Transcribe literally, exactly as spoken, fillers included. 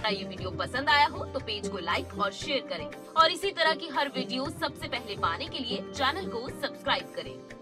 ये वीडियो पसंद आया हो तो पेज को लाइक और शेयर करें और इसी तरह की हर वीडियो सबसे पहले पाने के लिए चैनल को सब्सक्राइब करें।